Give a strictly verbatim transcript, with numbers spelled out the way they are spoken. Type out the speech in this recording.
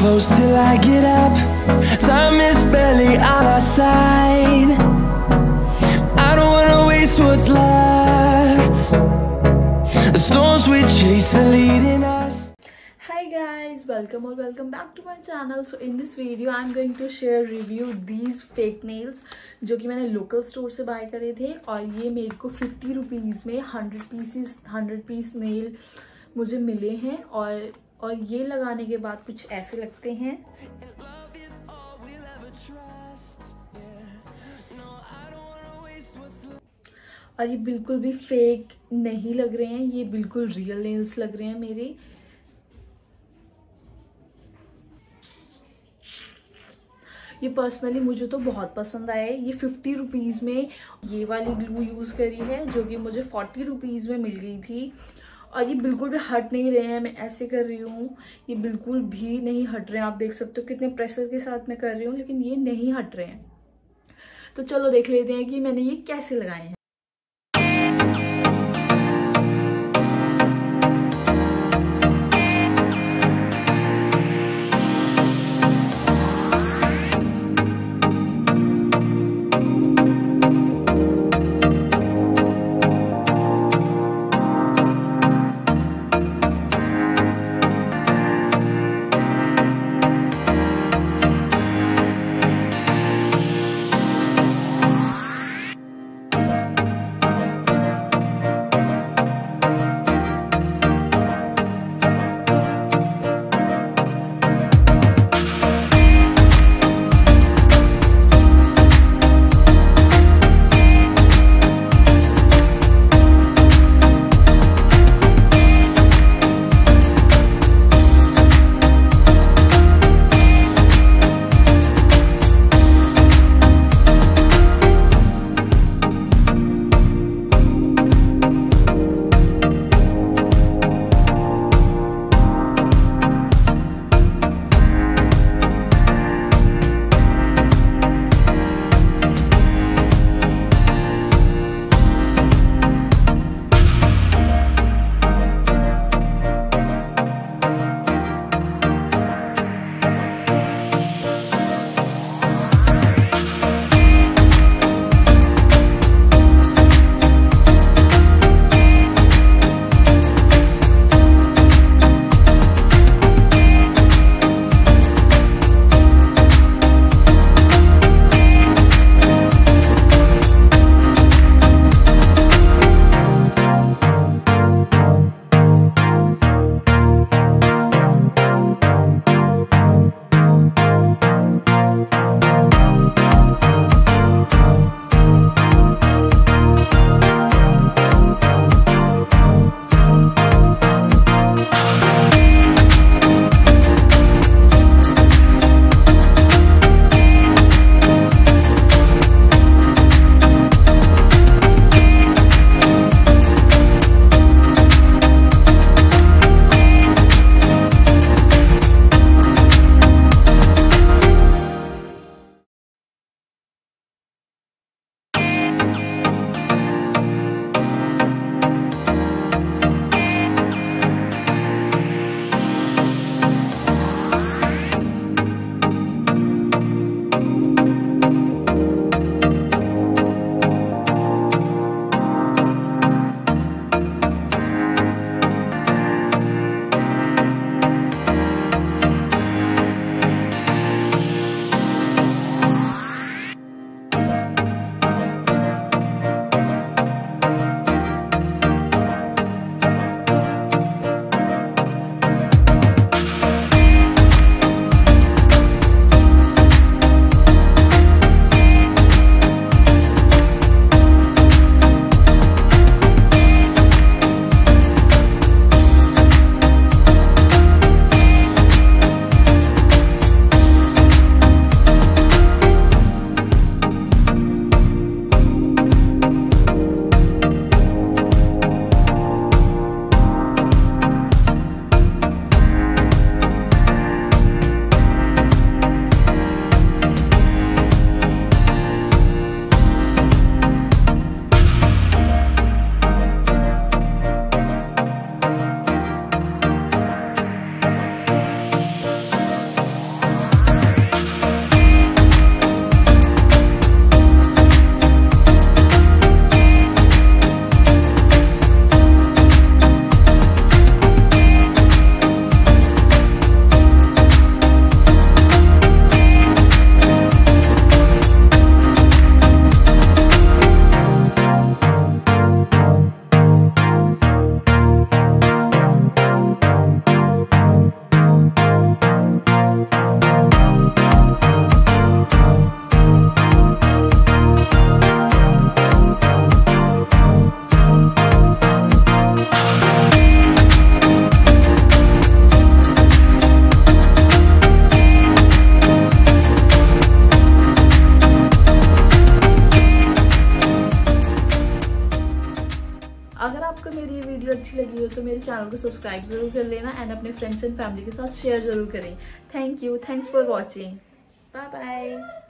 close till I get up. Time is barely on our side. I don't wanna waste what's left. The storms we chase are leading us. Hi guys, welcome or welcome back to my channel. So in this video I'm going to share review these fake nails जो कि मैंने local store से bye करे थे, और ये मेरे को फिफ्टी रुपीज़ में hundred pieces hundred piece nail मुझे मिले हैं। और और ये लगाने के बाद कुछ ऐसे लगते हैं। और ये बिल्कुल भी फेक नहीं लग रहे हैं, ये बिल्कुल रियल नेल्स लग रहे हैं मेरे। ये पर्सनली मुझे तो बहुत पसंद आया है। ये फिफ्टी रुपीज़ में ये वाली ग्लू यूज़ करी है जो कि मुझे फोर्टी रुपीज़ में मिल गई थी, और ये बिल्कुल भी हट नहीं रहे हैं। मैं ऐसे कर रही हूँ, ये बिल्कुल भी नहीं हट रहे हैं। आप देख सकते हो कितने प्रेशर के साथ मैं कर रही हूँ, लेकिन ये नहीं हट रहे हैं। तो चलो देख लेते हैं कि मैंने ये कैसे लगाए हैं। आपको मेरी ये वीडियो अच्छी लगी हो तो मेरे चैनल को सब्सक्राइब जरूर कर लेना एंड अपने फ्रेंड्स एंड फैमिली के साथ शेयर जरूर करें। Thank you, thanks for watching, bye bye.